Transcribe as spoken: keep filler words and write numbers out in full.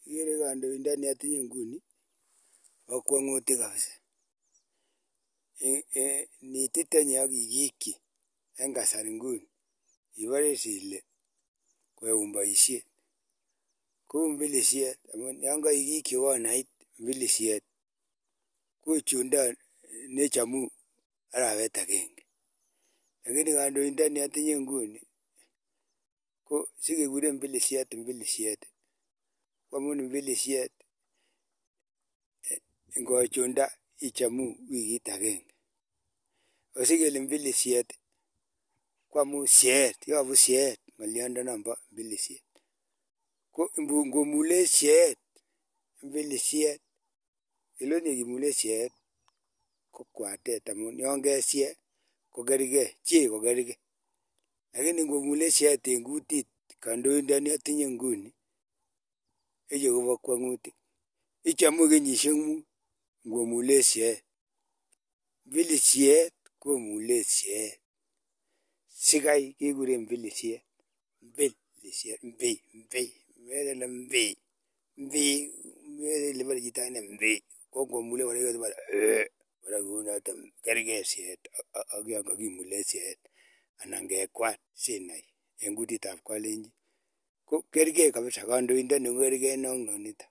Ikere kandoindoni atinye nguni bo kwong'utik kabisa, nititenyi ak ikikyi en kasari nguni ibores ile koyoun boisiet kou mbilisiet amun yon koikikyi konait mbilisiet kochunda nechomu arawet agenge lakini kandoindoni otinye nguni ko sikekuren mbilisiet mbilisiet ko amun mbilisiet ngochunda ichomu wikit agenge ako sikele mbilisiet ko amun sheet yobu sheet ng'oliondonon bo mbilisiet ko ngomule sheet mbilisiet elemoche kimule sheet ko kwatet amun yon keshie kokergee chee kokergee lakini ngomule sheet en kutit kandoindoni otinye nguni eche kobo kwong'utik ichomu kenyisiek mut ngomule sheet, mbilisiet komule sheet sikai kekuren mbilisiet mbilisiet mbii mbii mekele mbii mbii ikere ile bore chito akinee mbii ko ngomule kora ikere bore eeh bore kounoton kergee sheet ak yon kokimule sheet anan kekwat sinai en kutit ab kalenjin ko kergee kabisa kandoindoni ko kergee ak noniton